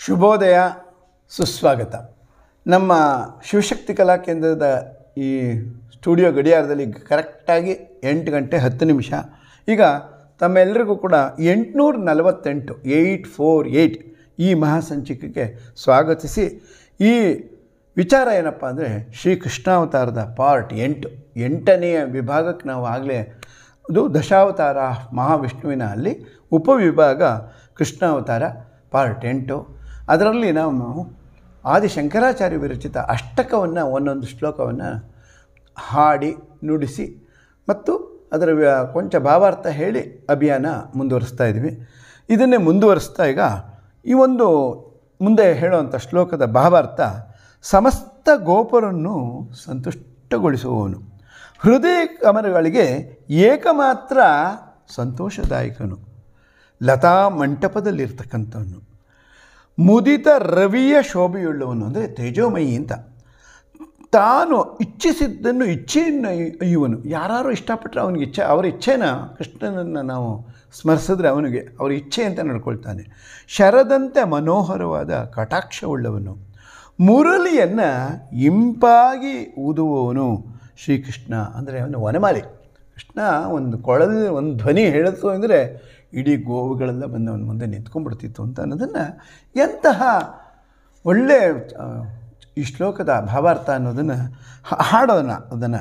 ಶುಭೋದಯ, ಸುಸ್ವಾಗತ. ನಮ್ಮ ಶಿವಶಕ್ತಿ ಕಲಾ ಕೇಂದ್ರದ ಈ ಸ್ಟುಡಿಯೋ ಗಡಿಯಾರದಲ್ಲಿ ಕರೆಕ್ಟಾಗಿ 8 ಗಂಟೆ 10 ನಿಮಿಷ. ಈಗ ತಮ್ಮೆಲ್ಲರಿಗೂ ಕೂಡ 848 848 ಈ ಮಹಾಸಂಚಿಕೆಗೆ ಸ್ವಾಗತಿಸಿ, ಈ ವಿಚಾರ ಏನಪ್ಪ ಅಂದರೆ ಶ್ರೀಕೃಷ್ಣಾವತಾರದ ಪಾರ್ಟ್ 8ನೇ ವಿಭಾಗಕ್ಕೆ ನಾವು ಆಗಲೇ ಅದು ದಶಾವತಾರ ಮಹಾವಿಷ್ಣುವಿನ ಅಲ್ಲಿ ಉಪವಿಭಾಗ ಕೃಷ್ಣಾವತಾರ ಪಾರ್ಟ್ 8. ಅದರಲ್ಲಿ ನಾವು ಆದಿಶಂಕರಾಚಾರ್ಯ ವಿರಚಿತ ಅಷ್ಟಕವನ್ನು ಒಂದೊಂದು ಶ್ಲೋಕವನ್ನು ಹಾಡಿ ನುಡಿಸಿ ಮತ್ತು ಅದರ ಕೊಂಚ ಭಾವಾರ್ಥ ಹೇಳಿ ಅಭಿಯಾನ ಮುಂದುವರಿಸ್ತಾ ಇದ್ವಿ. ಇದನ್ನೇ ಮುಂದುವರಿಸ್ತಾ ಈಗ ಈ ಒಂದು ಮುಂದೆ ಹೇಳುವಂಥ ಶ್ಲೋಕದ ಭಾವಾರ್ಥ: ಸಮಸ್ತ ಗೋಪರನ್ನು ಸಂತುಷ್ಟಗೊಳಿಸುವವನು, ಹೃದಯ ಕಮಲಗಳಿಗೆ ಏಕಮಾತ್ರ ಸಂತೋಷದಾಯಕನು, ಲತಾ ಮಂಟಪದಲ್ಲಿರ್ತಕ್ಕಂಥವನು, ಮುದಿತ ರವಿಯ ಶೋಭೆಯುಳ್ಳವನು ಅಂದರೆ ತೇಜೋಮಯಿ ಅಂತ, ತಾನು ಇಚ್ಛಿಸಿದ್ದನ್ನು ಇಚ್ಛೆಯನ್ನು ಅಯ್ಯುವನು. ಯಾರು ಇಷ್ಟಪಟ್ಟರೆ ಅವನಿಗೆ ಇಚ್ಛೆ, ಅವರ ಇಚ್ಛೆನ ಕೃಷ್ಣನನ್ನು ನಾವು ಸ್ಮರಿಸಿದ್ರೆ ಅವನಿಗೆ ಅವರ ಇಚ್ಛೆ ಅಂತ ನಡ್ಕೊಳ್ತಾನೆ. ಶರದಂತೆ ಮನೋಹರವಾದ ಕಟಾಕ್ಷವುಳ್ಳವನು, ಮುರಳಿಯನ್ನು ಇಂಪಾಗಿ ಊದುವವನು ಶ್ರೀಕೃಷ್ಣ ಅಂದರೆ ಅವನು ವನಮಾಲಿ. ಕೃಷ್ಣ ಒಂದು ಕೊಳದಲ್ಲಿ ಒಂದು ಧ್ವನಿ ಹೇಳಿತು ಅಂದರೆ ಇಡೀ ಗೋವುಗಳೆಲ್ಲ ಬಂದು ಅವನ ಮುಂದೆ ನಿಂತ್ಕೊಂಡ್ಬಿಡ್ತಿತ್ತು ಅಂತ ಅನ್ನೋದನ್ನು ಎಂತಹ ಒಳ್ಳೆಯ ಈ ಶ್ಲೋಕದ ಭಾವಾರ್ಥ ಅನ್ನೋದನ್ನು ಹಾಡೋಣ. ಅದನ್ನು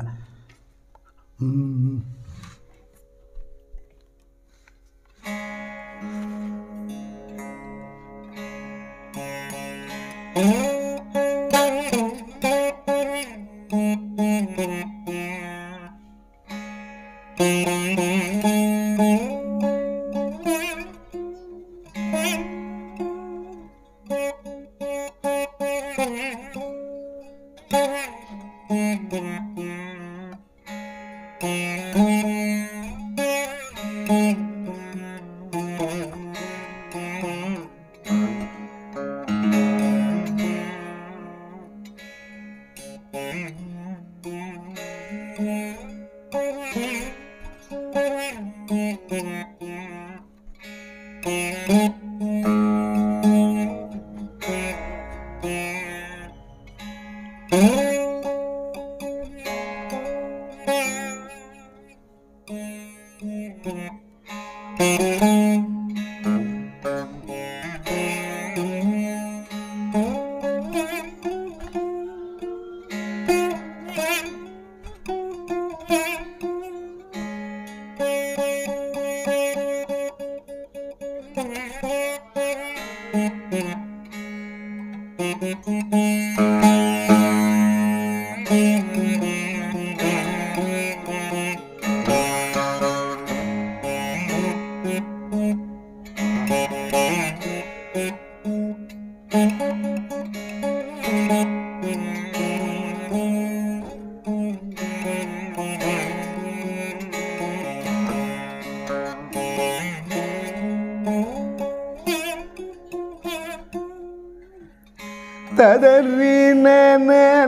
ತದರಿ ನನ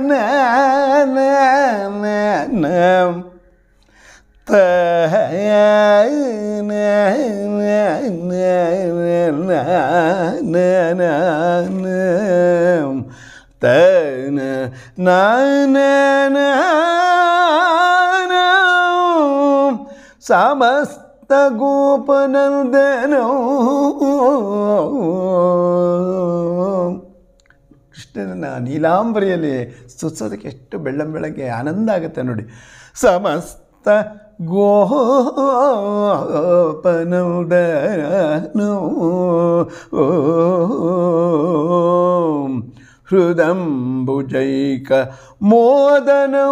ಸಮಸ್ತ ಗೋಪನಂದನೋ. ಕೃಷ್ಣನ ನೀಲಾಂಬರಿಯಲ್ಲಿ ಸುತ್ಸೋದಕ್ಕೆ ಎಷ್ಟು ಬೆಳ್ಳಂಬೆಳಗ್ಗೆ ಆನಂದ ಆಗುತ್ತೆ ನೋಡಿ. ಸಮಸ್ತ ಗೋಪನಂದನೋ ಹೃದಂಬುಜೈಕ ಮೋದನೋ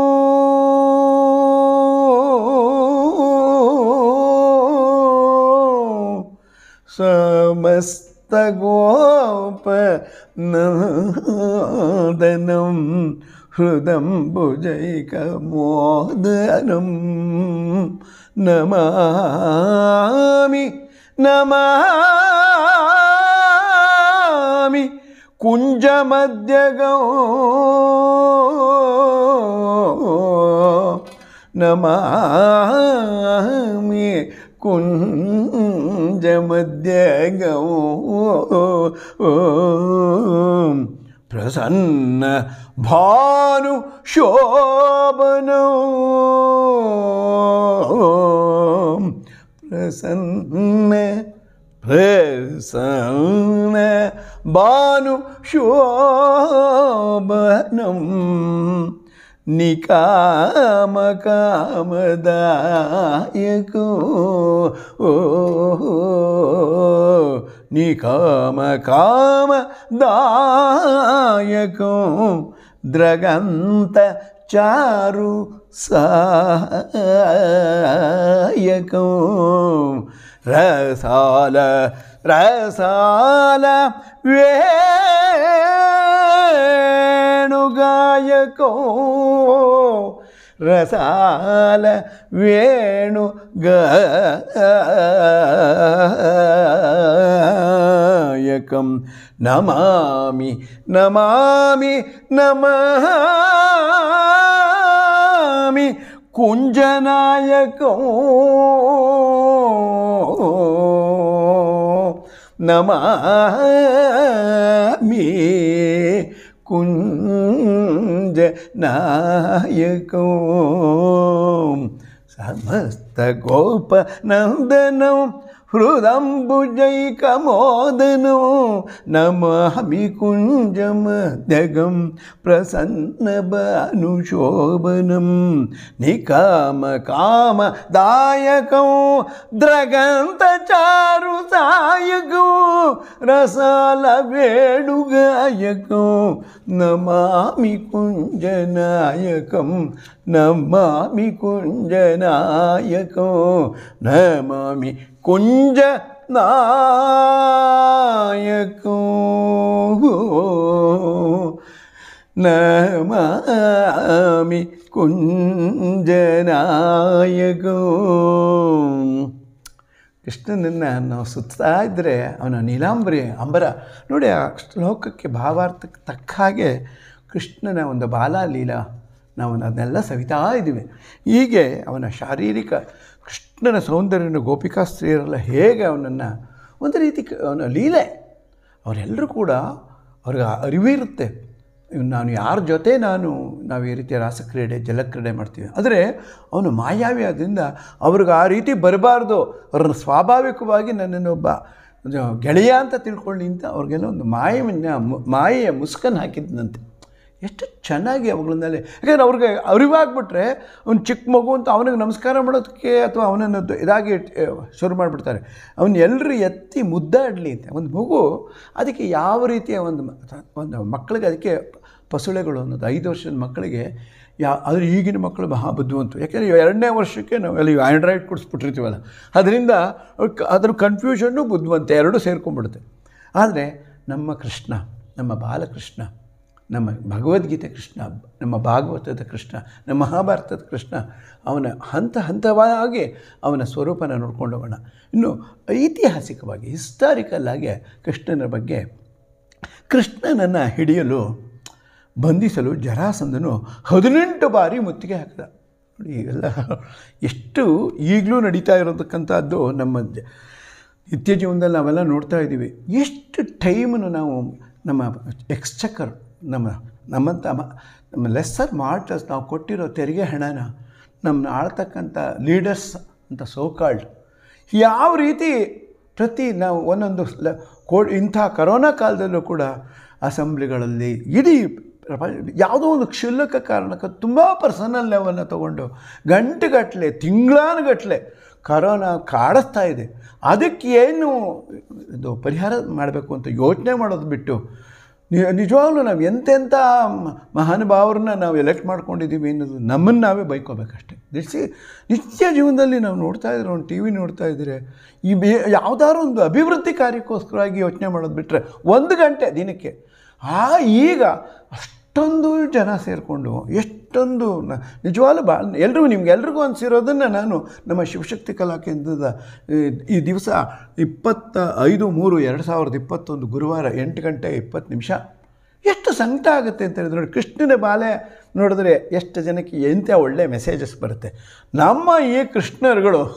ಸಮಸ್ತ ಗೋಪನಂದನಂ ಹೃದಂಬುಜೈಕಮೋದನಂ ನಮಾಮಿ ನಮಾಮಿ ಕುಂಜಮಧ್ಯಗೋ ನಮಾಮಿ ಕುಂಜಮಧ್ಯಗೋ ಮಧ್ಯಗಂ ಪ್ರಸನ್ನ ಭಾನು ಶೋಭನಂ ಪ್ರಸನ್ನ ಭಾನು ಶೋಭನಂ ನಿಕಾಮ ಕಾಮದಾಯಕೋ ನಿಕಾಮ ಕಾಮದಾಯಕೋ ದ್ರಗಂತ ಚಾರು ಸಾಯಕೋ ರಸಾಲ ವೇಣುಗಾಯಕೋ ರಸಾಲ ವೇಣುಗಾಯಕಂ ನಮಾಮಿ ನಮಾಮಿ ನಮಾಮಿ ಕುಂಜನಾಯಕಂ ನಮಾಮಿ ಕುಂಜನಾಯಕಂ ಸಮಸ್ತ ಗೋಪನಂದನಂ ಹೃದಂಬುಜೈಕಮೋದನಂ ನಮಾಮಿ ಕುಂಜಮಧ್ಯಗಂ ಪ್ರಸನ್ನಭಾನುಶೋಭನಂ ನಿಕಾಮ ಕಾಮದಾಯಕಂ ದ್ರಗಂತಚಾರು ಸಾಯಕಂ ರಸಾಲ ವೇಣುಗಾಯಕಂ ನಮಾಮಿ ಕುಂಜನಾಯಕಂ ನಮಾಮಿ ಕುಂಜನಾಯಕಂ ನಮಾಮಿ ಕುಂಜ ನಾಯಕೋ ನಮಾಮಿ ಕುಂಜನಾಯಕೋ. ಕೃಷ್ಣನನ್ನು ನಾವು ಸುತ್ತಾ ಇದ್ದರೆ ಅವನ ನೀಲಾಂಬರಿ ಅಂಬರ ನೋಡಿ, ಆ ಶ್ಲೋಕಕ್ಕೆ ಭಾವಾರ್ಥಕ್ಕೆ ತಕ್ಕ ಹಾಗೆ ಕೃಷ್ಣನ ಒಂದು ಬಾಲಲೀಲಾ ನಾವು ಅದನ್ನೆಲ್ಲ ಸವಿತಾ ಇದ್ದೀವಿ. ಹೀಗೆ ಅವನ ಶಾರೀರಿಕ ಕೃಷ್ಣನ ಸೌಂದರ್ಯನ ಗೋಪಿಕಾ ಸ್ತ್ರೀಯರೆಲ್ಲ ಹೇಗೆ ಅವನನ್ನು ಒಂದು ರೀತಿ ಅವನ ಲೀಲೆ, ಅವರೆಲ್ಲರೂ ಕೂಡ ಅವ್ರಿಗೆ ಅರಿವಿರುತ್ತೆ, ನಾನು ಯಾರ ಜೊತೆ ನಾವು ಈ ರೀತಿಯ ರಾಸಕ್ರೀಡೆ ಜಲಕ್ರೀಡೆ ಮಾಡ್ತೀವಿ. ಆದರೆ ಅವನು ಮಾಯಾವಿ ಆದ್ದರಿಂದ ಅವ್ರಿಗೆ ಆ ರೀತಿ ಬರಬಾರ್ದು, ಅವ್ರನ್ನ ಸ್ವಾಭಾವಿಕವಾಗಿ ನನ್ನನ್ನೊಬ್ಬ ಗೆಳೆಯ ಅಂತ ತಿಳ್ಕೊಳ್ಳಿ ಅಂತ ಅವ್ರಿಗೆಲ್ಲ ಒಂದು ಮಾಯೆಯ ಮುಸ್ಕನ್ನು ಹಾಕಿದ್ನಂತೆ. ಎಷ್ಟು ಚೆನ್ನಾಗಿ ಅವುಗಳನ್ನೆಲ್ಲ, ಯಾಕಂದರೆ ಅವ್ರಿಗೆ ಅರಿವಾಗ್ಬಿಟ್ರೆ ಅವ್ನು ಚಿಕ್ಕ ಮಗು ಅಂತ ಅವನಿಗೆ ನಮಸ್ಕಾರ ಮಾಡೋದಕ್ಕೆ ಅಥವಾ ಅವನನ್ನು ಇದಾಗಿ ಶುರು ಮಾಡಿಬಿಡ್ತಾರೆ. ಅವನು ಎಲ್ಲರೂ ಎತ್ತಿ ಮುದ್ದಾಡಲಿ ಅಂತ ಒಂದು ಮಗು, ಅದಕ್ಕೆ ಯಾವ ರೀತಿಯ ಒಂದು ಮಕ್ಕಳಿಗೆ ಅದಕ್ಕೆ ಪಸುಳೆಗಳು ಅನ್ನೋದು 5 ವರ್ಷದ ಮಕ್ಕಳಿಗೆ ಆದರೆ ಈಗಿನ ಮಕ್ಕಳು ಮಹಾ ಬುದ್ಧಿವಂತರು, ಯಾಕೆಂದರೆ 2ನೇ ವರ್ಷಕ್ಕೆ ನಾವೆಲ್ಲ ಆ್ಯಂಡ್ರಾಯ್ಡ್ ಕೊಡಿಸ್ಬಿಟ್ಟಿರ್ತೀವಲ್ಲ, ಅದರಿಂದ ಅದ್ರ ಕನ್ಫ್ಯೂಷನ್ನು ಬುದ್ಧಿವಂತ ಎರಡೂ ಸೇರ್ಕೊಂಡ್ಬಿಡುತ್ತೆ. ಆದರೆ ನಮ್ಮ ಕೃಷ್ಣ, ನಮ್ಮ ಬಾಲಕೃಷ್ಣ, ನಮ್ಮ ಭಗವದ್ಗೀತೆ ಕೃಷ್ಣ, ನಮ್ಮ ಭಾಗವತದ ಕೃಷ್ಣ, ನಮ್ಮ ಮಹಾಭಾರತದ ಕೃಷ್ಣ, ಅವನ ಹಂತವಾಗಿ ಅವನ ಸ್ವರೂಪನ ನೋಡ್ಕೊಂಡು ಹೋಗೋಣ. ಇನ್ನು ಐತಿಹಾಸಿಕವಾಗಿ ಹಿಸ್ಟಾರಿಕಲ್ಲಾಗಿ ಕೃಷ್ಣನ ಬಗ್ಗೆ, ಕೃಷ್ಣನನ್ನು ಹಿಡಿಯಲು ಬಂಧಿಸಲು ಜರಾಸಂಧನು 18 ಬಾರಿ ಮುತ್ತಿಗೆ ಹಾಕಿದ. ನೋಡಿ ಇವೆಲ್ಲ ಎಷ್ಟು ಈಗಲೂ ನಡೀತಾ ಇರತಕ್ಕಂಥದ್ದು ನಮ್ಮ ನಿತ್ಯ ಜೀವನದಲ್ಲಿ ನಾವೆಲ್ಲ ನೋಡ್ತಾ ಇದ್ದೀವಿ. ಎಷ್ಟು ಟೈಮನ್ನು ನಾವು ನಮ್ಮ ಎಕ್ಸ್ಚಕರ್ ನಮ್ಮ ಲೆಸ್ಸರ್ ಮಾರ್ಟರ್ಸ್ ನಾವು ಕೊಟ್ಟಿರೋ ತೆರಿಗೆ ಹಣನ ನಮ್ಮನ್ನ ಆಳ್ತಕ್ಕಂಥ ಲೀಡರ್ಸ್ ಅಂತ ಸೋಕಾಲ್ಡ್ ಯಾವ ರೀತಿ ನಾವು ಒಂದೊಂದು ಇಂಥ ಕರೋನಾ ಕಾಲದಲ್ಲೂ ಕೂಡ ಅಸೆಂಬ್ಲಿಗಳಲ್ಲಿ ಇಡೀ ಯಾವುದೋ ಒಂದು ಕ್ಷುಲ್ಲಕ ಕಾರಣಕ್ಕೆ ತುಂಬ ಪರ್ಸನಲ್ ಲೆವೆಲ್ನ ತೊಗೊಂಡು ಗಂಟೆಗಟ್ಟಲೆ ತಿಂಗಳಾನುಗಟ್ಟಲೆ ಕರೋನಾ ಕಾಡಿಸ್ತಾ ಇದೆ. ಅದಕ್ಕೆ ಏನು ಇದು ಪರಿಹಾರ ಮಾಡಬೇಕು ಅಂತ ಯೋಚನೆ ಮಾಡೋದು ಬಿಟ್ಟು ನಿಜವಾಗ್ಲೂ ನಾವು ಎಂತೆಂಥ ಮಹಾನುಭಾವರನ್ನ ನಾವು ಎಲೆಕ್ಟ್ ಮಾಡ್ಕೊಂಡಿದ್ದೀವಿ ಅನ್ನೋದು ನಮ್ಮನ್ನು ನಾವೇ ಬೈಕೋಬೇಕಷ್ಟೆ. ನಿತ್ಯ ಜೀವನದಲ್ಲಿ ನಾವು ನೋಡ್ತಾ ಇದ್ರೆ, ಒಂದು ಟಿ ವಿ ನೋಡ್ತಾ ಇದ್ದರೆ ಯಾವುದಾದ್ರು ಒಂದು ಅಭಿವೃದ್ಧಿ ಕಾರ್ಯಕ್ಕೋಸ್ಕರವಾಗಿ ಯೋಚನೆ ಮಾಡೋದು ಬಿಟ್ಟರೆ 1 ಗಂಟೆ ದಿನಕ್ಕೆ ಈಗ ಅಷ್ಟೊಂದು ಜನ ಸೇರಿಕೊಂಡು ಎಷ್ಟೊಂದು ನಿಜವಾಗ್ಲೂ ನಿಮ್ಗೆಲ್ರಿಗೂ ಅನಿಸಿರೋದನ್ನು ನಾನು ನಮ್ಮ ಶಿವಶಕ್ತಿ ಕಲಾ ಕೇಂದ್ರದ ಈ ದಿವಸ 25/3/2021 ಗುರುವಾರ 8 ಗಂಟೆ 20 ನಿಮಿಷ ಎಷ್ಟು ಸಂಕಟ ಆಗುತ್ತೆ ಅಂತ ಹೇಳಿದ್ರೆ ನೋಡಿ, ಕೃಷ್ಣನ ಬಾಲೆ ನೋಡಿದ್ರೆ ಎಷ್ಟು ಜನಕ್ಕೆ ಎಂಥ ಒಳ್ಳೆ ಮೆಸೇಜಸ್ ಬರುತ್ತೆ. ನಮ್ಮ ಈ ಕೃಷ್ಣರುಗಳು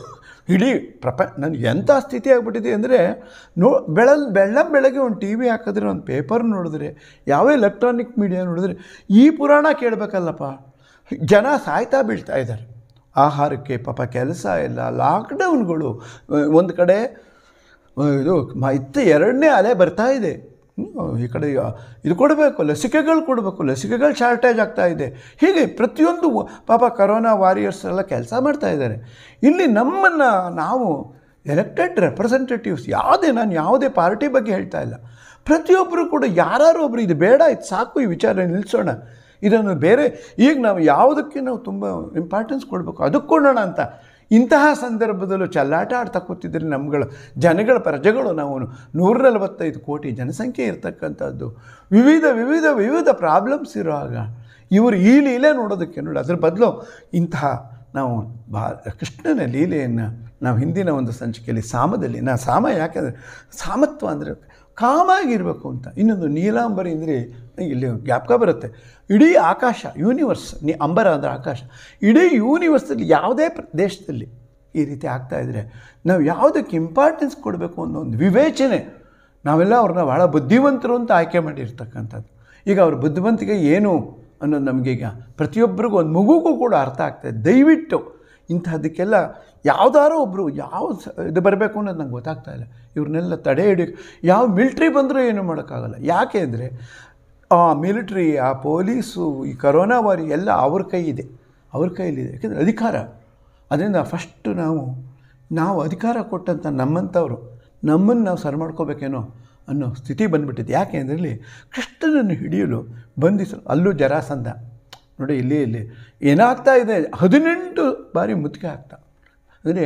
ಇಡೀ ನನಗೆ ಎಂಥ ಸ್ಥಿತಿ ಆಗಿಬಿಟ್ಟಿದೆ ಅಂದರೆ ಬೆಳಗ್ಗೆ ಒಂದು ಟಿ ವಿ ಹಾಕಿದ್ರೆ, ಒಂದು ಪೇಪರ್ ನೋಡಿದ್ರೆ, ಯಾವ ಎಲೆಕ್ಟ್ರಾನಿಕ್ ಮೀಡಿಯಾ ನೋಡಿದ್ರೆ ಈ ಪುರಾಣ ಕೇಳಬೇಕಲ್ಲಪ್ಪ. ಜನ ಸಾಯ್ತಾ ಬೀಳ್ತಾ ಇದ್ದಾರೆ. ಆಹಾರಕ್ಕೆ ಪಾಪ ಕೆಲಸ ಇಲ್ಲ, ಲಾಕ್ಡೌನ್ಗಳು ಒಂದು ಕಡೆ, ಇದು ಮತ್ತೆ 2ನೇ ಅಲೆ ಬರ್ತಾ ಇದೆ. ಈ ಕಡೆ ಇದು ಕೊಡಬೇಕು, ಲಸಿಕೆಗಳು ಕೊಡಬೇಕು, ಲಸಿಕೆಗಳು ಶಾರ್ಟೇಜ್ ಆಗ್ತಾಯಿದೆ. ಹೀಗೆ ಪ್ರತಿಯೊಂದು ಪಾಪ ಕರೋನಾ ವಾರಿಯರ್ಸ್ ಎಲ್ಲ ಕೆಲಸ ಮಾಡ್ತಾ ಇದ್ದಾರೆ. ಇಲ್ಲಿ ನಮ್ಮನ್ನು ನಾವು ಎಲೆಕ್ಟೆಡ್ ರೆಪ್ರೆಸೆಂಟೇಟಿವ್ಸ್ ನಾನು ಯಾವುದೇ ಪಾರ್ಟಿ ಬಗ್ಗೆ ಹೇಳ್ತಾ ಇಲ್ಲ, ಪ್ರತಿಯೊಬ್ಬರು ಕೂಡ ಯಾರು ಒಬ್ಬರು ಇದು ಬೇಡ, ಇದು ಸಾಕು, ಈ ವಿಚಾರ ನಿಲ್ಲಿಸೋಣ, ಇದನ್ನು ಬೇರೆ ಈಗ ನಾವು ಯಾವುದಕ್ಕೆ ನಾವು ತುಂಬ ಇಂಪಾರ್ಟೆನ್ಸ್ ಕೊಡಬೇಕು ಅದಕ್ಕೆ ಕೊಡೋಣ ಅಂತ ಇಂತಹ ಸಂದರ್ಭದಲ್ಲೂ ಚೆಲ್ಲಾಟ ಆಡ್ತಾ ಕೂತಿದ್ರೆ ಜನಗಳ ಪ್ರಜೆಗಳು ನಾವು 145 ಕೋಟಿ ಜನಸಂಖ್ಯೆ ಇರ್ತಕ್ಕಂಥದ್ದು, ವಿವಿಧ ಪ್ರಾಬ್ಲಮ್ಸ್ ಇರುವಾಗ ಇವರು ಈ ಲೀಲೆ ನೋಡೋದಕ್ಕೆ ನೋಡಿ, ಅದ್ರ ಬದಲು ಇಂತಹ ನಾವು ಕೃಷ್ಣನ ಲೀಲೆಯನ್ನು ನಾವು ಹಿಂದಿನ ಒಂದು ಸಂಚಿಕೆಯಲ್ಲಿ ಸಾಮದಲ್ಲಿ ಸಾಮ ಯಾಕೆಂದರೆ ಸಾಮತ್ವ ಅಂದರೆ ಕಾಮಾಗಿರಬೇಕು ಅಂತ. ಇನ್ನೊಂದು ನೀಲಾಂಬರಿ ಅಂದರೆ ಇಲ್ಲಿ ಜ್ಞಾಪಕ ಬರುತ್ತೆ, ಇಡೀ ಆಕಾಶ ಯೂನಿವರ್ಸ್, ಅಂಬರ ಅಂದರೆ ಆಕಾಶ, ಇಡೀ ಯೂನಿವರ್ಸಲ್ಲಿ ಯಾವುದೇ ದೇಶದಲ್ಲಿ ಈ ರೀತಿ ಆಗ್ತಾಯಿದ್ರೆ ನಾವು ಯಾವುದಕ್ಕೆ ಇಂಪಾರ್ಟೆನ್ಸ್ ಕೊಡಬೇಕು ಅನ್ನೋ ಒಂದು ವಿವೇಚನೆ, ನಾವೆಲ್ಲ ಅವ್ರನ್ನ ಭಾಳ ಬುದ್ಧಿವಂತರು ಅಂತ ಆಯ್ಕೆ ಮಾಡಿರ್ತಕ್ಕಂಥದ್ದು. ಈಗ ಅವ್ರ ಬುದ್ಧಿವಂತಿಕೆ ಏನು ಅನ್ನೋದು ನಮಗೀಗ ಪ್ರತಿಯೊಬ್ಬರಿಗೂ, ಒಂದು ಮಗುಗೂ ಕೂಡ ಅರ್ಥ ಆಗ್ತಾಯಿದೆ. ದಯವಿಟ್ಟು ಇಂಥದ್ದಕ್ಕೆಲ್ಲ ಯಾವುದಾರೋ ಒಬ್ಬರು ಇದು ಬರಬೇಕು ಅನ್ನೋದು ನಂಗೆ ಗೊತ್ತಾಗ್ತಾ ಇಲ್ಲ. ಇವ್ರನ್ನೆಲ್ಲ ತಡೆ ಹಿಡಿಯೋಕ್ಕೆ ಯಾವ ಮಿಲ್ಟ್ರಿ ಬಂದರೂ ಏನೂ ಮಾಡೋಕ್ಕಾಗಲ್ಲ. ಯಾಕೆ ಅಂದರೆ ಆ ಮಿಲಿಟ್ರಿ, ಆ ಪೊಲೀಸು, ಈ ಕರೋನಾ ವಾರಿ ಎಲ್ಲ ಅವ್ರ ಕೈಲಿದೆ. ಯಾಕೆಂದರೆ ಅಧಿಕಾರ. ಅದರಿಂದ ಫಸ್ಟು ನಾವು ಅಧಿಕಾರ ಕೊಟ್ಟಂಥ ನಮ್ಮನ್ನು ನಾವು ಸರಿ ಮಾಡ್ಕೋಬೇಕೇನೋ ಅನ್ನೋ ಸ್ಥಿತಿ ಬಂದುಬಿಟ್ಟಿದೆ. ಯಾಕೆ ಅಂದರೆ ಕೃಷ್ಣನನ್ನು ಹಿಡಿಯಲು ಬಂಧಿಸಲು ಅಲ್ಲೂ ಜರಾಸಂಧ ನೋಡಿ, ಇಲ್ಲಿ ಏನಾಗ್ತಾ ಇದೆ, 18 ಬಾರಿ ಮುತ್ತಿಗೆ ಆಗ್ತಾ ಅಂದರೆ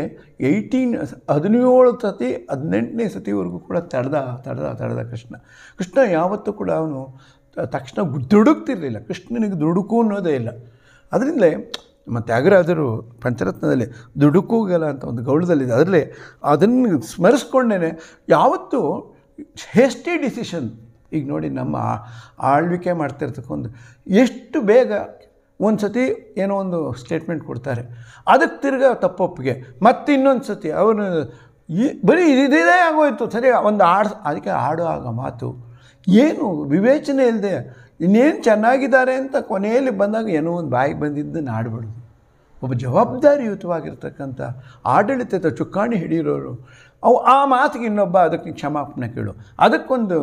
17 ಸತಿ 18ನೇ ಸತಿವರೆಗೂ ಕೂಡ ತಡೆದ ಕೃಷ್ಣ ಯಾವತ್ತೂ ಕೂಡ ಅವನು ತಕ್ಷಣ ದುಡುಕ್ತಿರಲಿಲ್ಲ. ಕೃಷ್ಣನಿಗೆ ದುಡುಕು ಅನ್ನೋದೇ ಇಲ್ಲ. ಅದರಿಂದಲೇ ನಮ್ಮ ತ್ಯಾಗರಾಜರು ಪಂಚರತ್ನದಲ್ಲಿ ದುಡುಕುಗಲ ಅಂತ ಒಂದು ಗೌಳದಲ್ಲಿದೆ, ಅದರಲ್ಲೇ ಅದನ್ನು ಸ್ಮರಿಸ್ಕೊಂಡೇ ಯಾವತ್ತೂ ಹೇಸ್ಟಿ ಡಿಸಿಷನ್. ಈಗ ನೋಡಿ, ನಮ್ಮ ಆಳ್ವಿಕೆ ಮಾಡ್ತಿರ್ತಕ್ಕಂಥ ಎಷ್ಟು ಬೇಗ ಒಂದು ಸತಿ ಏನೋ ಒಂದು ಸ್ಟೇಟ್ಮೆಂಟ್ ಕೊಡ್ತಾರೆ, ಅದಕ್ಕೆ ತಿರ್ಗ ತಪ್ಪೊಪ್ಪಿಗೆ, ಮತ್ತು ಇನ್ನೊಂದು ಸತಿ ಅವನು ಬರೀ ಇದೇ ಆಗೋಯ್ತು, ಸರಿ ಒಂದು ಅದಕ್ಕೆ ಆಡುವಾಗ ಮಾತು ಏನು ವಿವೇಚನೆ ಇಲ್ಲದೆ ಇನ್ನೇನು ಚೆನ್ನಾಗಿದ್ದಾರೆ ಅಂತ ಕೊನೆಯಲ್ಲಿ ಬಂದಾಗ ಏನೋ ಒಂದು ಬಾಯಿಗೆ ಬಂದಿದ್ದನ್ನು ಆಡ್ಬಿಡೋದು. ಒಬ್ಬ ಜವಾಬ್ದಾರಿಯುತವಾಗಿರ್ತಕ್ಕಂಥ ಆಡಳಿತದ ಚುಕ್ಕಾಣಿ ಹಿಡಿಯೋರು ಆ ಮಾತಿಗೆ ಇನ್ನೊಬ್ಬ ಅದಕ್ಕೆ ಕ್ಷಮಾಪಣೆ ಕೇಳು. ಅದಕ್ಕೊಂದು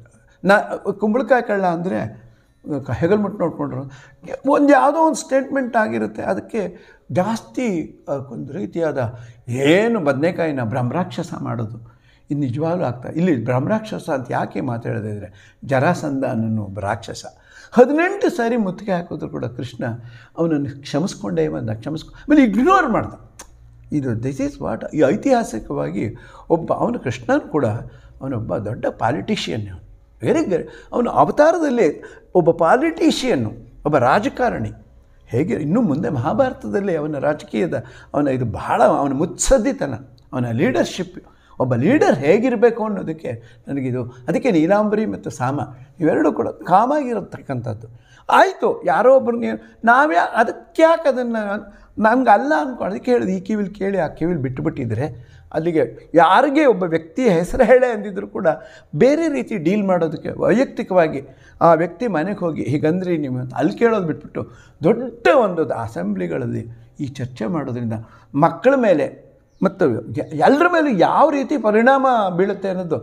ಕುಂಬಳಕಾಯಿ ಕಳ್ಳ ಅಂದರೆ ಹೆಗಲ್ಮುಟ್ಟು ನೋಡ್ಕೊಂಡ್ರು, ಒಂದು ಯಾವುದೋ ಒಂದು ಸ್ಟೇಟ್ಮೆಂಟ್ ಆಗಿರುತ್ತೆ, ಅದಕ್ಕೆ ಜಾಸ್ತಿ ಒಂದು ರೀತಿಯಾದ ಏನು ಬದನೆಕಾಯಿನ ಬ್ರಹ್ಮರಾಕ್ಷಸ ಮಾಡೋದು. ಇದು ನಿಜವಾಗ್ಲೂ ಆಗ್ತದೆ. ಇಲ್ಲಿ ಬ್ರಹ್ಮರಾಕ್ಷಸ ಅಂತ ಯಾಕೆ ಮಾತಾಡೋದಿದ್ರೆ, ಜರಾಸಂಧ ಅನ್ನೋ ಒಬ್ಬ ರಾಕ್ಷಸ 18 ಸಾರಿ ಮುತ್ತಿಗೆ ಹಾಕಿದ್ರು ಕೂಡ ಕೃಷ್ಣ ಅವನನ್ನು ಕ್ಷಮಿಸ್ಕೊಂಡೇ ಆಮೇಲೆ ಇಗ್ನೋರ್ ಮಾಡ್ದ. ದಿಸ್ ಈಸ್ ವಾಟ್ ಈ ಐತಿಹಾಸಿಕವಾಗಿ ಅವನು ಕೃಷ್ಣನು ಕೂಡ ಅವನೊಬ್ಬ ದೊಡ್ಡ ಪಾಲಿಟಿಷಿಯನ್, ಅವನು ಅವತಾರದಲ್ಲಿ ಒಬ್ಬ ಪಾಲಿಟಿಷಿಯನ್ನು, ಒಬ್ಬ ರಾಜಕಾರಣಿ. ಹೇಗೆ ಇನ್ನೂ ಮುಂದೆ ಮಹಾಭಾರತದಲ್ಲಿ ಇದು ಬಹಳ ಅವನ ಮುತ್ಸದ್ದಿತನ, ಅವನ ಲೀಡರ್ಶಿಪ್, ಒಬ್ಬ ಲೀಡರ್ ಹೇಗಿರಬೇಕು ಅನ್ನೋದಕ್ಕೆ ಅದಕ್ಕೆ ನೀಲಾಂಬರಿ ಮತ್ತು ಸಾಮ ಇವೆರಡೂ ಕೂಡ ಕಾಮಾಗಿರತಕ್ಕಂಥದ್ದು. ಆಯಿತು, ಯಾರೋ ಒಬ್ಬರು ಅದಕ್ಕೆ ಯಾಕೆ ಅದನ್ನು ನನಗೆ ಅಲ್ಲ ಅಂದ್ಕೊಂಡು ಅದಕ್ಕೆ ಹೇಳಿದೆ, ಈ ಕಿವಿಲಿ ಕೇಳಿ ಆ ಕಿವಿಲಿ ಬಿಟ್ಟುಬಿಟ್ಟಿದ್ರೆ ಅಲ್ಲಿಗೆ ಯಾರಿಗೆ ಒಬ್ಬ ವ್ಯಕ್ತಿಯ ಹೆಸರು ಹೇಳೇ ಅಂದಿದ್ರು ಕೂಡ ಬೇರೆ ರೀತಿ ಡೀಲ್ ಮಾಡೋದಕ್ಕೆ ವೈಯಕ್ತಿಕವಾಗಿ ಆ ವ್ಯಕ್ತಿ ಮನೆಗೆ ಹೋಗಿ ಹೀಗಂದ್ರಿ ನೀವು ಅಂತ ಅಲ್ಲಿ ಕೇಳೋದು ಬಿಟ್ಬಿಟ್ಟು ದೊಡ್ಡ ಒಂದು ಅಸೆಂಬ್ಲಿಗಳಲ್ಲಿ ಈ ಚರ್ಚೆ ಮಾಡೋದ್ರಿಂದ ಮಕ್ಕಳ ಮೇಲೆ ಮತ್ತು ಎಲ್ಲರ ಮೇಲೆ ಯಾವ ರೀತಿ ಪರಿಣಾಮ ಬೀಳುತ್ತೆ ಅನ್ನೋದು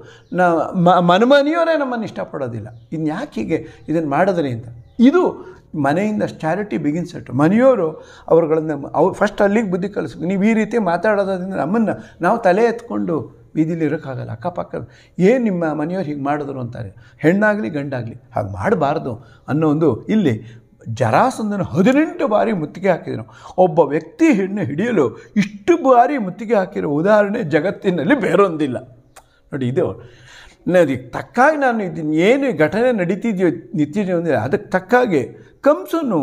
ಮನೆಯವರೇ ನಮ್ಮನ್ನು ಇಷ್ಟಪಡೋದಿಲ್ಲ. ಇನ್ಯಾಕೆ ಹೀಗೆ ಇದನ್ನು ಮಾಡಿದ್ರಿ ಅಂತ. ಇದು ಮನೆಯಿಂದ ಚಾರಿಟಿ ಬಿಗಿನ್ಸ್ ಅಟ್. ಮನೆಯವರು ಅವ್ರು ಫಸ್ಟ್ ಅಲ್ಲಿಗೆ ಬುದ್ಧಿ ಕಲಿಸ್ಬೇಕು. ನೀವು ಈ ರೀತಿ ಮಾತಾಡೋದ್ರಿಂದ ನಮ್ಮನ್ನು ನಾವು ತಲೆ ಎತ್ಕೊಂಡು ಬೀದಿಲಿ ಇರೋಕ್ಕಾಗಲ್ಲ. ಅಕ್ಕಪಕ್ಕ ಏನು ನಿಮ್ಮ ಮನೆಯವ್ರು ಹೀಗೆ ಮಾಡಿದ್ರು ಅಂತಾರೆ, ಹೆಣ್ಣಾಗಲಿ ಗಂಡಾಗಲಿ ಹಾಗೆ ಮಾಡಬಾರ್ದು ಅನ್ನೋ ಒಂದು ಇಲ್ಲಿ ಜರಾಸಂಧನ 18 ಬಾರಿ ಮುತ್ತಿಗೆ ಹಾಕಿದನು. ಒಬ್ಬ ವ್ಯಕ್ತಿ ಹೆಣ್ಣು ಹಿಡಿಯಲು ಇಷ್ಟು ಬಾರಿ ಮುತ್ತಿಗೆ ಹಾಕಿರೋ ಉದಾಹರಣೆ ಜಗತ್ತಿನಲ್ಲಿ ಬೇರೊಂದಿಲ್ಲ ನೋಡಿ. ಅದಕ್ಕೆ ತಕ್ಕಾಗಿ ನಾನು ಇದನ್ನು ಏನು ಘಟನೆ ನಿಂತಿದೆಯೋ ಅಂದರೆ ಅದಕ್ಕೆ ತಕ್ಕಾಗಿ ಕಂಸನು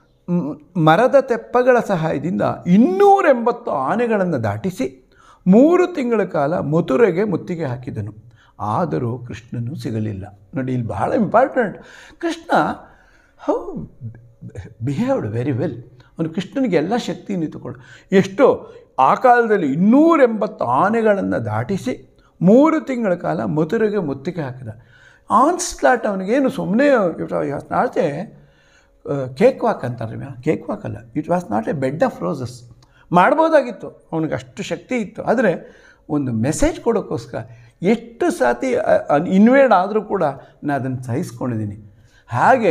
ಮರದ ತೆಪ್ಪಗಳ ಸಹಾಯದಿಂದ 280 ಆನೆಗಳನ್ನು ದಾಟಿಸಿ 3 ತಿಂಗಳ ಕಾಲ ಮಥುರೆಗೆ ಮುತ್ತಿಗೆ ಹಾಕಿದನು. ಆದರೂ ಕೃಷ್ಣನು ಸಿಗಲಿಲ್ಲ ನೋಡಿ. ಇಲ್ಲಿ ಬಹಳ important. Krishna behaved very well. ಅವನು ಕೃಷ್ಣನಿಗೆ ಎಲ್ಲ ಶಕ್ತಿ ನಿಂತುಕೊಂಡು ಎಷ್ಟೋ ಆ ಕಾಲದಲ್ಲಿ 280 ಆನೆಗಳನ್ನು ದಾಟಿಸಿ 3 ತಿಂಗಳ ಕಾಲ ಮಥುರೆಗೆ ಮುತ್ತಿಗೆ ಹಾಕಿದ. ಆನ್ಸ್ಲಾಟ್ ಅವನಿಗೇನು ಸುಮ್ಮನೆ ನಾಳೆ ಕೇಕ್ ವಾಕ್ ಅಂತಾರೆ, ಕೇಕ್ ವಾಕ್ ಅಲ್ಲ, it was not a bed of roses. ಮಾಡ್ಬೋದಾಗಿತ್ತು, ಅವನಿಗೆ ಅಷ್ಟು ಶಕ್ತಿ ಇತ್ತು. ಆದರೆ ಒಂದು ಮೆಸೇಜ್ ಕೊಡೋಕ್ಕೋಸ್ಕರ ಎಷ್ಟು ಸಾತಿ ಇನ್ವೇಡ್ ಆದರೂ ಕೂಡ ನಾನು ಅದನ್ನು ಸಹಿಸ್ಕೊಂಡಿದ್ದೀನಿ. ಹಾಗೆ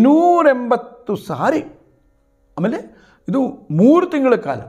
280 ಸಾರಿ. ಆಮೇಲೆ ಇದು 3 ತಿಂಗಳ ಕಾಲ,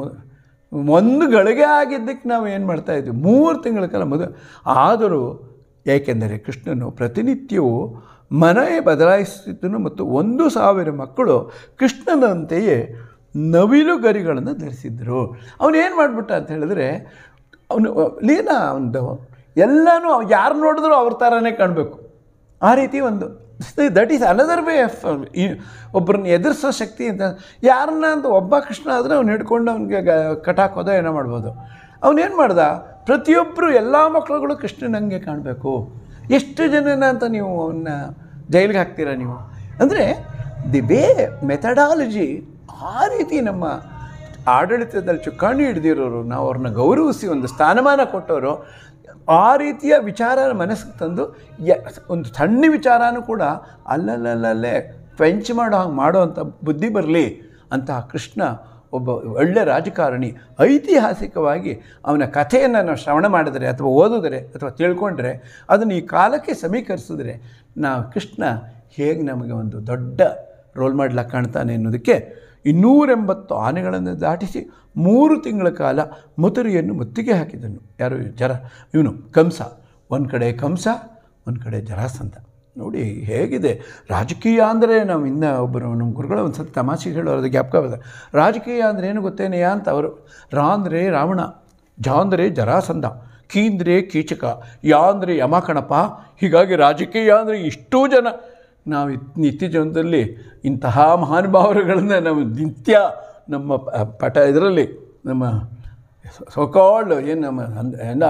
ಒಂದು ಗಳಿಗೆ ಆಗಿದ್ದಕ್ಕೆ ನಾವು ಏನು ಮಾಡ್ತಾಯಿದ್ವಿ, 3 ತಿಂಗಳ ಕಾಲ ಆದರೂ ಏಕೆಂದರೆ ಕೃಷ್ಣನು ಪ್ರತಿನಿತ್ಯವೂ ಮನೆ ಬದಲಾಯಿಸುತ್ತಿದ್ದನು ಮತ್ತು 1,000 ಮಕ್ಕಳು ಕೃಷ್ಣನಂತೆಯೇ ನವಿಲು ಗರಿಗಳನ್ನು ಧರಿಸಿದ್ದರು. ಅವನೇನು ಮಾಡಿಬಿಟ್ಟ ಅಂತ ಹೇಳಿದ್ರೆ, ಅವನು ಲೀನಾ ಒಂದು ಎಲ್ಲನೂ ಯಾರು ನೋಡಿದ್ರೂ ಅವ್ರ ಥರನೇ ಕಾಣಬೇಕು, ಆ ರೀತಿ ಒಂದು that is another way of ಒಬ್ಬರನ್ನ ಎದುರಿಸೋ ಶಕ್ತಿ ಅಂತ. ಯಾರನ್ನ ಅಂತ ಒಬ್ಬ ಕೃಷ್ಣ ಆದರೆ ಅವ್ನು ಹಿಡ್ಕೊಂಡು ಅವನಿಗೆ ಕಟಾಕೋದೋ ಏನೋ ಮಾಡ್ಬೋದು. ಅವನೇನು ಮಾಡ್ದ, ಪ್ರತಿಯೊಬ್ಬರು ಎಲ್ಲ ಮಕ್ಕಳುಗಳು ಕೃಷ್ಣನಂಗೆ ಕಾಣಬೇಕು. ಎಷ್ಟು ಜನನ ಅಂತ ನೀವು ಅವನ್ನ ಜೈಲಿಗೆ ಹಾಕ್ತೀರಾ ನೀವು ಅಂದರೆ ದಿ ವೇ ಮೆಥಡಾಲಜಿ ಆ ರೀತಿ ನಮ್ಮ ಆಡಳಿತದಲ್ಲಿ ಚುಕ್ಕಾಣಿ ಹಿಡ್ದಿರೋರು, ನಾವು ಅವ್ರನ್ನ ಗೌರವಿಸಿ ಒಂದು ಸ್ಥಾನಮಾನ ಕೊಟ್ಟವರು, ಆ ರೀತಿಯ ವಿಚಾರ ಮನಸ್ಸಿಗೆ ತಂದು ಒಂದು ಸಣ್ಣ ವಿಚಾರನೂ ಕೂಡ ಅಲ್ಲಲ್ಲಲ್ಲೇ ಫೆಂಚ್ ಮಾಡೋ ಹಾಗೆ ಮಾಡೋವಂಥ ಬುದ್ಧಿ ಬರಲಿ ಅಂತ ಕೃಷ್ಣ ಒಬ್ಬ ಒಳ್ಳೆ ರಾಜಕಾರಣಿ. ಐತಿಹಾಸಿಕವಾಗಿ ಅವನ ಕಥೆಯನ್ನು ನಾವು ಶ್ರವಣ ಮಾಡಿದರೆ ಅಥವಾ ಓದಿದ್ರೆ ಅಥವಾ ತಿಳ್ಕೊಂಡ್ರೆ ಅದನ್ನು ಈ ಕಾಲಕ್ಕೆ ಸಮೀಕರಿಸಿದ್ರೆ ನಾವು ಕೃಷ್ಣ ಹೇಗೆ ನಮಗೆ ಒಂದು ದೊಡ್ಡ ರೋಲ್ ಮಾಡಲಾಗಿ ಕಾಣ್ತಾನೆ ಅನ್ನೋದಕ್ಕೆ 280 ಆನೆಗಳನ್ನು ದಾಟಿಸಿ 3 ತಿಂಗಳ ಕಾಲ ಮಥುರೆಯನ್ನು ಮುತ್ತಿಗೆ ಹಾಕಿದನು. ಯಾರು? ಇವನು ಕಂಸ. ಒಂದು ಕಡೆ ಕಂಸ, ಒಂದು ಕಡೆ ಜರಾಸಂಧ. ನೋಡಿ ಹೇಗಿದೆ ರಾಜಕೀಯ ಅಂದರೆ. ನಾವು ಇನ್ನೂ ಒಬ್ಬರು ನಮ್ಮ ಗುರುಗಳು ಒಂದು ಸತಿ ತಮಾಷೆಗೆ ಹೇಳೋದು ಜ್ಞಾಪಕ ಬರ್ತದೆ. ರಾಜಕೀಯ ಅಂದರೆ ಏನು ಗೊತ್ತೇನೆಯಾ ಅಂತ ಅವರು. ರಾ ಅಂದರೆ ರಾವಣ, ಜ ಅಂದರೆ ಜರಾಸಂಧ, ಕೀ ಅಂದರೆ ಕೀಚಕ, ಯಾ ಅಂದರೆ ಯಮಕಣಪ. ಹೀಗಾಗಿ ರಾಜಕೀಯ ಅಂದರೆ ಇಷ್ಟೂ ಜನ. ನಾವು ನಿತ್ಯ ಜೀವನದಲ್ಲಿ ಇಂತಹ ಮಹಾನುಭಾವರುಗಳನ್ನ ನಾವು ನಿತ್ಯ ನಮ್ಮ ಇದರಲ್ಲಿ ನಮ್ಮ ಸೋಕಾಲ್ಡ್ ಏನು ನಮ್ಮ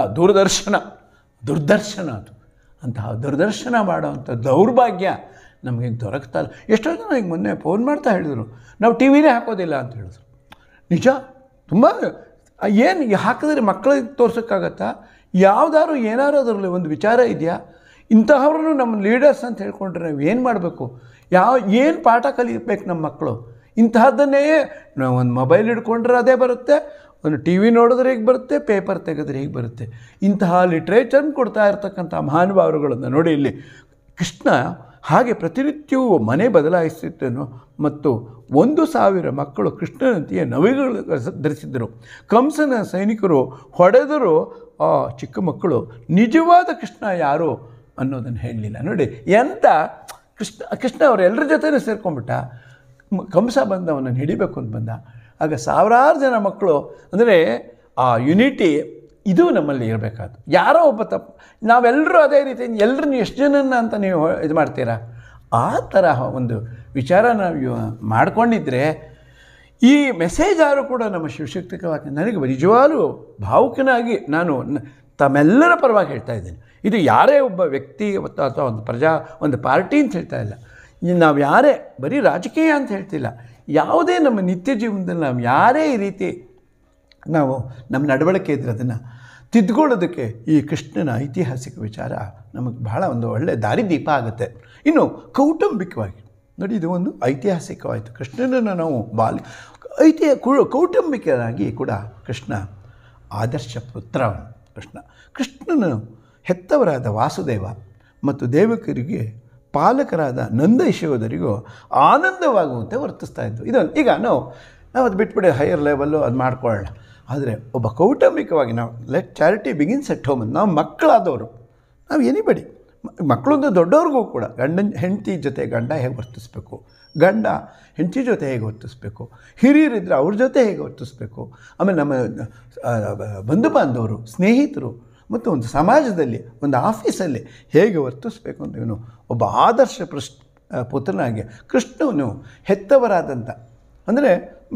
ದುರ್ದರ್ಶನ ಅದು. ಅಂತಹ ದುರ್ದರ್ಶನ ಮಾಡೋವಂಥ ದೌರ್ಭಾಗ್ಯ ನಮಗೆ ದೊರಕ್ತಲ್ಲ. ಎಷ್ಟೋ ಜನ ಈಗ ಮೊನ್ನೆ ಫೋನ್ ಮಾಡ್ತಾ ಹೇಳಿದರು, ನಾವು ಟಿ ವಿನೇ ಹಾಕೋದಿಲ್ಲ ಅಂತ ಹೇಳಿದ್ರು. ನಿಜ, ತುಂಬ ಏನು ಹಾಕಿದ್ರೆ ಮಕ್ಕಳಿಗೆ ತೋರ್ಸೋಕ್ಕಾಗತ್ತಾ? ಯಾವುದಾದ್ರು ಏನಾದ್ರು ಅದರಲ್ಲಿ ಒಂದು ವಿಚಾರ ಇದೆಯಾ? ಇಂತಹವ್ರನ್ನು ನಮ್ಮ ಲೀಡರ್ಸ್ ಅಂತ ಹೇಳ್ಕೊಂಡ್ರೆ ನಾವು ಏನು ಮಾಡಬೇಕು? ಏನು ಪಾಠ ಕಲಿಬೇಕು ನಮ್ಮ ಮಕ್ಕಳು? ಇಂತಹದ್ದನ್ನೇ ನಾವು ಒಂದು ಮೊಬೈಲ್ ಹಿಡ್ಕೊಂಡ್ರೆ ಅದೇ ಬರುತ್ತೆ, ಒಂದು ಟಿ ವಿ ನೋಡಿದ್ರೆ ಹೇಗೆ ಬರುತ್ತೆ, ಪೇಪರ್ ತೆಗೆದ್ರೆ ಹೇಗೆ ಬರುತ್ತೆ. ಇಂತಹ ಲಿಟ್ರೇಚರ್ನ ಕೊಡ್ತಾ ಇರ್ತಕ್ಕಂಥ ಮಹಾನುಭಾವರುಗಳನ್ನು ನೋಡಿ. ಇಲ್ಲಿ ಕೃಷ್ಣ ಹಾಗೆ ಪ್ರತಿನಿತ್ಯವೂ ಮನೆ ಬದಲಾಯಿಸುತ್ತೇನೋ ಮತ್ತು 1,000 ಮಕ್ಕಳು ಕೃಷ್ಣನಂತೆಯೇ ನವಿಗಳು ಧರಿಸಿದ್ದರು. ಕಂಸನ ಸೈನಿಕರು ಹೊಡೆದರೂ ಆ ಚಿಕ್ಕ ಮಕ್ಕಳು ನಿಜವಾದ ಕೃಷ್ಣ ಯಾರು ಅನ್ನೋದನ್ನು ಹೇಳಲಿಲ್ಲ. ನೋಡಿ ಎಂಥ ಕೃಷ್ಣ ಅವರೆಲ್ಲರ ಜೊತೆನೂ ಸೇರ್ಕೊಂಡ್ಬಿಟ್ಟ. ಕಂಸ ಬಂದ ಅವನನ್ನು ಹಿಡಿಬೇಕು ಅಂತ ಬಂದ. ಆಗ ಸಾವಿರಾರು ಜನ ಮಕ್ಕಳು ಅಂದರೆ ಆ ಯುನಿಟಿ ಇದು ನಮ್ಮಲ್ಲಿ ಇರಬೇಕಾದ್ದು. ಯಾರೋ ಒಬ್ಬ ತಪ್ಪು, ನಾವೆಲ್ಲರೂ ಅದೇ ರೀತಿ ಎಲ್ಲರನ್ನು ಎಷ್ಟು ಜನನ್ನ ಅಂತ ನೀವು ಇದು ಮಾಡ್ತೀರಾ? ಆ ಥರ ಒಂದು ವಿಚಾರ ನಾವು ಮಾಡ್ಕೊಂಡಿದ್ರೆ ಈ ಮೆಸೇಜ್ ಆದರೂ ಕೂಡ ನಮ್ಮ ಶಿವಶಕ್ತಿಕವಾಗಿ ನನಗೆ ನಿಜವಾಗ್ಲೂ ಭಾವುಕನಾಗಿ ನಾನು ತಮ್ಮೆಲ್ಲರ ಪರವಾಗಿ ಹೇಳ್ತಾ ಇದ್ದೀನಿ. ಇದು ಯಾರೇ ಒಬ್ಬ ವ್ಯಕ್ತಿ ಅಥವಾ ಒಂದು ಪಾರ್ಟಿ ಅಂತ ಹೇಳ್ತಾ ಇಲ್ಲ. ನಾವು ಯಾರೇ ಬರೀ ರಾಜಕೀಯ ಅಂತ ಹೇಳ್ತಿಲ್ಲ. ಯಾವುದೇ ನಮ್ಮ ನಿತ್ಯ ಜೀವನದಲ್ಲಿ ನಾವು ಯಾರೇ ಈ ರೀತಿ ನಾವು ನಮ್ಮ ನಡವಳಿಕೆ ಇದ್ದರೆ ಅದನ್ನು ತಿದ್ದುಕೊಳ್ಳೋದಕ್ಕೆ ಈ ಕೃಷ್ಣನ ಐತಿಹಾಸಿಕ ವಿಚಾರ ನಮಗೆ ಬಹಳ ಒಂದು ಒಳ್ಳೆಯ ದಾರಿದೀಪ ಆಗುತ್ತೆ. ಇನ್ನು ಕೌಟುಂಬಿಕವಾಗಿ ನೋಡಿ, ಇದು ಒಂದು ಐತಿಹಾಸಿಕವಾಯಿತು. ಕೃಷ್ಣನನ್ನು ನಾವು ಕೌಟುಂಬಿಕರಾಗಿ ಕೂಡ ಕೃಷ್ಣ ಆದರ್ಶ ಪುತ್ರ. ಕೃಷ್ಣನು ಹೆತ್ತವರಾದ ವಾಸುದೇವ ಮತ್ತು ದೇವಕರಿಗೆ ಪಾಲಕರಾದ ನಂದ ಯಶೋಧರಿಗೂ ಆನಂದವಾಗುವಂತೆ ವರ್ತಿಸ್ತಾ ಇದ್ದು. ಇದೊಂದು ಈಗ ನಾವು ಅದು ಬಿಟ್ಬಿಡಿ, ಹೈಯರ್ ಲೆವೆಲ್ಲು ಅದು ಮಾಡ್ಕೊಳ್ಳೋಣ. ಆದರೆ ಒಬ್ಬ ಕೌಟುಂಬಿಕವಾಗಿ ನಾವು let charity begins at home. ನಾವು ಮಕ್ಕಳಾದವರು, ನಾವು ಎನಿಬಡಿ ಮಕ್ಕಳೊಂದು ದೊಡ್ಡವ್ರಿಗೂ ಕೂಡ ಹೆಂಡತಿ ಜೊತೆ ಗಂಡ ಹೇಗೆ ವರ್ತಿಸ್ಬೇಕು, ಗಂಡ ಹೆಂಡತಿ ಜೊತೆ ಹೇಗೆ ವರ್ತಿಸ್ಬೇಕು, ಹಿರಿಯರಿದ್ದರೆ ಅವ್ರ ಜೊತೆ ಹೇಗೆ ವರ್ತಿಸ್ಬೇಕು, ಆಮೇಲೆ ನಮ್ಮ ಬಂಧು ಬಾಂಧವರು, ಸ್ನೇಹಿತರು ಮತ್ತು ಒಂದು ಸಮಾಜದಲ್ಲಿ ಒಂದು ಆಫೀಸಲ್ಲಿ ಹೇಗೆ ವರ್ತಿಸ್ಬೇಕು ಅಂತ ಇವನು ಒಬ್ಬ ಆದರ್ಶ ಪುತ್ರನಾಗಿ ಕೃಷ್ಣನು ಹೆತ್ತವರಾದಂಥ ಅಂದರೆ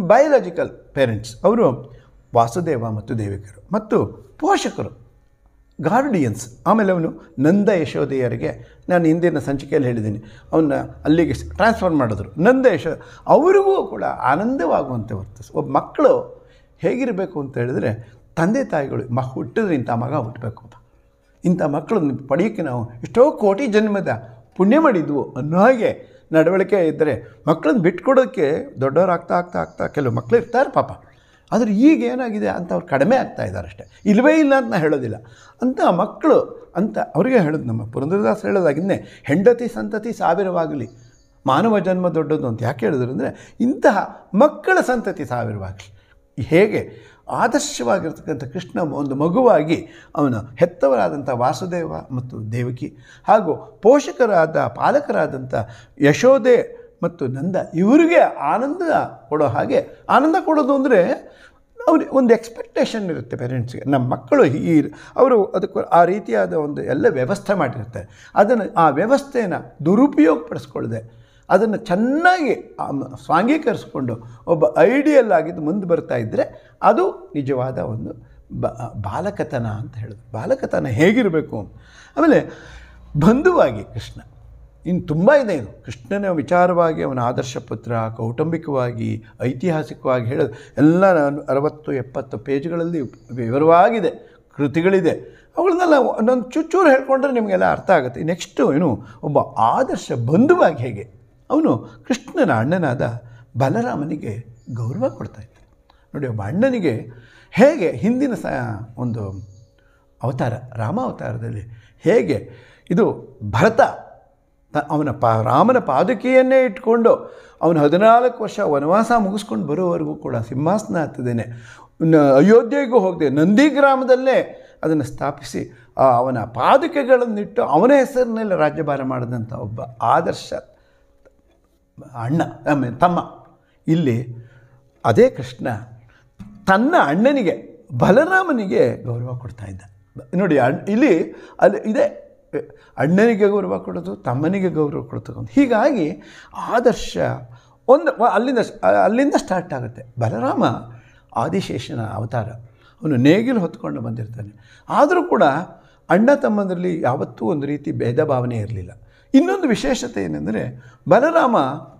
ಬಯೋಲಾಜಿಕಲ್ ಪೇರೆಂಟ್ಸ್ ಅವರು ವಾಸುದೇವ ಮತ್ತು ದೇವಿಕರು ಮತ್ತು ಪೋಷಕರು ಗಾರ್ಡಿಯನ್ಸ್. ಆಮೇಲೆ ಅವನು ನಂದ ಯಶೋದೆಯರಿಗೆ, ನಾನು ಹಿಂದಿನ ಸಂಚಿಕೆಯಲ್ಲಿ ಹೇಳಿದ್ದೀನಿ, ಅವನ್ನ ಅಲ್ಲಿಗೆ ಟ್ರಾನ್ಸ್ಫರ್ ಮಾಡಿದ್ರು. ನಂದ ಯಶೋದ ಅವರಿಗೂ ಕೂಡ ಆನಂದವಾಗುವಂತೆ ವರ್ತಿಸ್. ಒಬ್ಬ ಮಕ್ಕಳು ಹೇಗಿರಬೇಕು ಅಂತ ಹೇಳಿದ್ರೆ, ತಂದೆ ತಾಯಿಗಳು ಹುಟ್ಟಿದ್ರೆ ಇಂಥ ಮಗ ಹುಟ್ಟಬೇಕು ಅಂತ, ಇಂಥ ಮಕ್ಕಳನ್ನು ಪಡೆಯೋಕ್ಕೆ ನಾವು ಎಷ್ಟೋ ಕೋಟಿ ಜನ್ಮದ ಪುಣ್ಯ ಮಾಡಿದ್ವು ಅನ್ನೋ ಹಾಗೆ ನಡವಳಿಕೆ ಇದ್ದರೆ ಮಕ್ಕಳನ್ನ ಬಿಟ್ಕೊಡೋಕ್ಕೆ ದೊಡ್ಡವರಾಗ್ತಾ ಆಗ್ತಾ ಆಗ್ತಾ ಕೆಲವು ಮಕ್ಕಳು ಇರ್ತಾರೆ ಪಾಪ. ಆದರೆ ಈಗ ಏನಾಗಿದೆ ಅಂತ ಅವ್ರು ಕಡಿಮೆ ಆಗ್ತಾ ಇದ್ದಾರೆ ಅಷ್ಟೇ, ಇಲ್ಲವೇ ಇಲ್ಲ ಅಂತ ನಾನು ಹೇಳೋದಿಲ್ಲ. ಅಂಥ ಮಕ್ಕಳು ಅಂತ ಅವರಿಗೆ ಹೇಳೋದು ನಮ್ಮ ಪುರಂದರದಾಸ ಹೇಳೋದಾಗಿನ್ನೇ, ಹೆಂಡತಿ ಸಂತತಿ ಸಾವಿರವಾಗಲಿ ಮಾನವ ಜನ್ಮ ದೊಡ್ಡದು ಅಂತ ಯಾಕೆ ಹೇಳಿದ್ರು ಅಂದರೆ, ಇಂತಹ ಮಕ್ಕಳ ಸಂತತಿ ಸಾವಿರವಾಗಲಿ. ಹೇಗೆ ಆದರ್ಶವಾಗಿರ್ತಕ್ಕಂಥ ಕೃಷ್ಣ ಒಂದು ಮಗುವಾಗಿ ಅವನ ಹೆತ್ತವರಾದಂಥ ವಾಸುದೇವ ಮತ್ತು ದೇವಕಿ ಹಾಗೂ ಪೋಷಕರಾದ ಪಾಲಕರಾದಂಥ ಯಶೋದೆ ಮತ್ತು ನಂದ ಇವರಿಗೆ ಆನಂದ ಕೊಡೋ ಹಾಗೆ, ಆನಂದ ಕೊಡೋದು ಅಂದರೆ ಅವ್ರಿಗೆ ಒಂದು ಎಕ್ಸ್ಪೆಕ್ಟೇಷನ್ ಇರುತ್ತೆ ಪೇರೆಂಟ್ಸ್ಗೆ, ನಮ್ಮ ಮಕ್ಕಳು ಅವರು ಅದಕ್ಕೆ ಆ ರೀತಿಯಾದ ಒಂದು ಎಲ್ಲ ವ್ಯವಸ್ಥೆ ಮಾಡಿರ್ತಾರೆ. ಅದನ್ನು ಆ ವ್ಯವಸ್ಥೆಯನ್ನು ದುರುಪಯೋಗಪಡಿಸ್ಕೊಳ್ಳದೆ ಅದನ್ನು ಚೆನ್ನಾಗಿ ಸ್ವಾಂಗೀಕರಿಸ್ಕೊಂಡು ಒಬ್ಬ ಐಡಿಯಲ್ ಆಗಿದ್ದು ಮುಂದೆ ಬರ್ತಾ ಇದ್ದರೆ ಅದು ನಿಜವಾದ ಒಂದು ಬಾಲಕತನ ಅಂತ ಹೇಳೋದು. ಬಾಲಕತನ ಹೇಗಿರಬೇಕು. ಆಮೇಲೆ ಬಂಧುವಾಗಿ ಕೃಷ್ಣ ಇನ್ನು ತುಂಬ ಇದೆ. ಇದು ಕೃಷ್ಣನ ವಿಚಾರವಾಗಿ ಅವನ ಆದರ್ಶ ಪುತ್ರ, ಕೌಟುಂಬಿಕವಾಗಿ, ಐತಿಹಾಸಿಕವಾಗಿ ಹೇಳೋದು ಎಲ್ಲ 60-70 ಪೇಜ್ಗಳಲ್ಲಿ ವಿವರವಾಗಿದೆ, ಕೃತಿಗಳಿದೆ. ಅವುಗಳನ್ನೆಲ್ಲ ಒಂದೊಂದು ಚೂರು ಹೇಳ್ಕೊಂಡ್ರೆ ನಿಮಗೆಲ್ಲ ಅರ್ಥ ಆಗುತ್ತೆ. ನೆಕ್ಸ್ಟು ಏನು, ಒಬ್ಬ ಆದರ್ಶ ಬಂಧುವಾಗಿ ಹೇಗೆ ಅವನು ಕೃಷ್ಣನ ಅಣ್ಣನಾದ ಬಲರಾಮನಿಗೆ ಗೌರವ ಕೊಡ್ತಾಯಿದ್ದ. ನೋಡಿ, ಒಬ್ಬ ಅಣ್ಣನಿಗೆ ಹೇಗೆ ಹಿಂದಿನ ಒಂದು ಅವತಾರ ರಾಮಾವತಾರದಲ್ಲಿ ಹೇಗೆ ಇದು ಭರತ ಅವನ ರಾಮನ ಪಾದುಕೆಯನ್ನೇ ಇಟ್ಕೊಂಡು ಅವನು 14 ವರ್ಷ ವನವಾಸ ಮುಗಿಸ್ಕೊಂಡು ಬರೋವರೆಗೂ ಕೂಡ ಸಿಂಹಾಸನ ಹತ್ತಿದ್ದೇನೆ, ಅಯೋಧ್ಯೆಗೂ ಹೋಗದೆ ನಂದಿ ಗ್ರಾಮದಲ್ಲೇ ಅದನ್ನು ಸ್ಥಾಪಿಸಿ ಅವನ ಪಾದುಕೆಗಳನ್ನಿಟ್ಟು ಅವನ ಹೆಸರಿನಲ್ಲಿ ರಾಜ್ಯಭಾರ ಮಾಡಿದಂಥ ಒಬ್ಬ ಆದರ್ಶ ಅಣ್ಣ ತಮ್ಮ. ಇಲ್ಲಿ ಅದೇ ಕೃಷ್ಣ ತನ್ನ ಅಣ್ಣನಿಗೆ ಬಲರಾಮನಿಗೆ ಗೌರವ ಕೊಡ್ತಾ ಇದ್ದ. ನೋಡಿ, ಇಲ್ಲಿ ಅಲ್ಲಿ ಇದೆ, ಅಣ್ಣನಿಗೆ ಗೌರವ ಕೊಡೋದು, ತಮ್ಮನಿಗೆ ಗೌರವ ಕೊಡ್ತಕ್ಕಂಥ. ಹೀಗಾಗಿ ಆದರ್ಶ ಒಂದು ಅಲ್ಲಿಂದ ಸ್ಟಾರ್ಟ್ ಆಗುತ್ತೆ. ಬಲರಾಮ ಆದಿಶೇಷನ ಅವತಾರ, ಅವನು ನೇಗಿಲು ಹೊತ್ಕೊಂಡು ಬಂದಿರ್ತಾನೆ. ಆದರೂ ಕೂಡ ಅಣ್ಣ ತಮ್ಮಂದರಲ್ಲಿ ಯಾವತ್ತೂ ಒಂದು ರೀತಿ ಭೇದ ಭಾವನೆ ಇರಲಿಲ್ಲ. ಇನ್ನೊಂದು ವಿಶೇಷತೆ ಏನೆಂದರೆ, ಬಲರಾಮ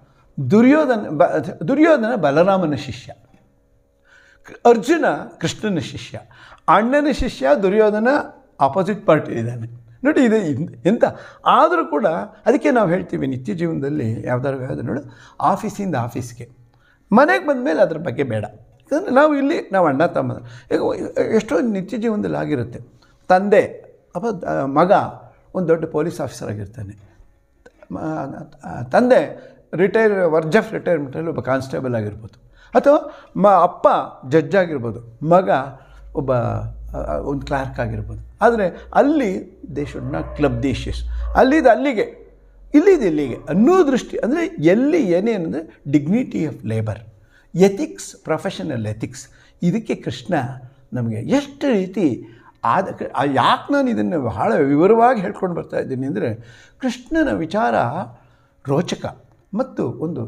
ದುರ್ಯೋಧನ ಬಲರಾಮನ ಶಿಷ್ಯ, ಅರ್ಜುನ ಕೃಷ್ಣನ ಶಿಷ್ಯ, ಅಣ್ಣನ ಶಿಷ್ಯ ದುರ್ಯೋಧನ ಆಪೋಸಿಟ್ ಪಾರ್ಟಿ ಇದ್ದಾನೆ. ನೋಡಿ, ಇದು ಎಂತ ಆದರೂ ಕೂಡ ಅದಕ್ಕೆ ನಾವು ಹೇಳ್ತೀವಿ ನಿತ್ಯ ಜೀವನದಲ್ಲಿ ಯಾವ್ದಾದ್ರು ನೋಡು, ಆಫೀಸಿಂದ ಆಫೀಸ್ಗೆ ಮನೆಗೆ ಬಂದಮೇಲೆ ಅದ್ರ ಬಗ್ಗೆ ಬೇಡ. ಯಾಕಂದರೆ ನಾವು ಅಣ್ಣ ತಮ್ಮ ಎಷ್ಟೋ ನಿತ್ಯ ಜೀವನದಲ್ಲಿ ಆಗಿರುತ್ತೆ. ತಂದೆ ಮಗ ಒಂದು ದೊಡ್ಡ ಪೊಲೀಸ್ ಆಫೀಸರ್ ಆಗಿರ್ತಾನೆ, ತಂದೆ ವರ್ಜ್ ಆಫ್ ರಿಟೈರ್ಮೆಂಟಲ್ಲಿ ಒಬ್ಬ ಕಾನ್ಸ್ಟೇಬಲ್ ಆಗಿರ್ಬೋದು, ಅಥವಾ ಅಪ್ಪ ಜಡ್ಜ್ ಆಗಿರ್ಬೋದು, ಮಗ ಒಬ್ಬ ಒಂದು ಕ್ಲಾರ್ಕ್ ಆಗಿರ್ಬೋದು. ಆದರೆ ಅಲ್ಲಿ they should not club the issues, ಅಲ್ಲಿಗೆ ಇಲ್ಲಿಗೆ ಅನ್ನೋ ದೃಷ್ಟಿ. ಅಂದರೆ ಎಲ್ಲಿ ಏನೇನಂದರೆ dignity of labour, ethics, professional ethics. ಇದಕ್ಕೆ ಕೃಷ್ಣ ನಮಗೆ ಎಷ್ಟು ರೀತಿ ಯಾಕೆ ನಾನು ಇದನ್ನು ಬಹಳ ವಿವರವಾಗಿ ಹೇಳ್ಕೊಂಡು ಬರ್ತಾ ಇದ್ದೀನಿ ಅಂದರೆ, ಕೃಷ್ಣನ ವಿಚಾರ ರೋಚಕ ಮತ್ತು ಒಂದು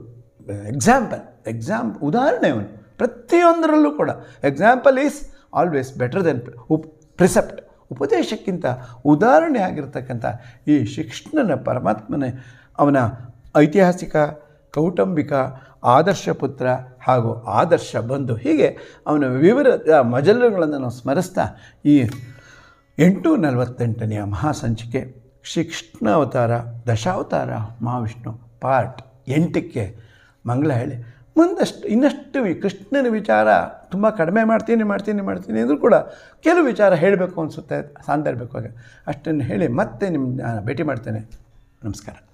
ಉದಾಹರಣೆ. ಅವನು ಪ್ರತಿಯೊಂದರಲ್ಲೂ ಕೂಡ example is always better than precept. ಉಪದೇಶಕ್ಕಿಂತ ಉದಾಹರಣೆ ಆಗಿರ್ತಕ್ಕಂಥ ಈ ಕೃಷ್ಣನ ಪರಮಾತ್ಮನೇ ಅವನ ಐತಿಹಾಸಿಕ, ಕೌಟುಂಬಿಕ, ಆದರ್ಶ ಪುತ್ರ ಹಾಗೂ ಆದರ್ಶ ಬಂಧು. ಹೀಗೆ ಅವನ ವಿವರ ಮಜಲುಗಳನ್ನು ನಾವು ಸ್ಮರಿಸ್ತಾ ಈ 848ನೇ ಮಹಾಸಂಚಿಕೆ ಶ್ರೀಕೃಷ್ಣ ಅವತಾರ ದಶಾವತಾರ ಮಹಾವಿಷ್ಣು ಪಾರ್ಟ್ 8ಕ್ಕೆ ಮಂಗಳ ಹೇಳಿ ಇನ್ನಷ್ಟು ಕೃಷ್ಣನ ವಿಚಾರ ತುಂಬ ಕಡಿಮೆ ಮಾಡ್ತೀನಿ ಅಂದರೂ ಕೂಡ ಕೆಲವು ವಿಚಾರ ಹೇಳಬೇಕು ಅನಿಸುತ್ತೆ ಸಾಂದರ್ಭಿಕವಾಗಿ. ಅಷ್ಟನ್ನು ಹೇಳಿ ಮತ್ತೆ ನಿಮ್ಮ ಭೇಟಿ ಮಾಡ್ತೇನೆ. ನಮಸ್ಕಾರ.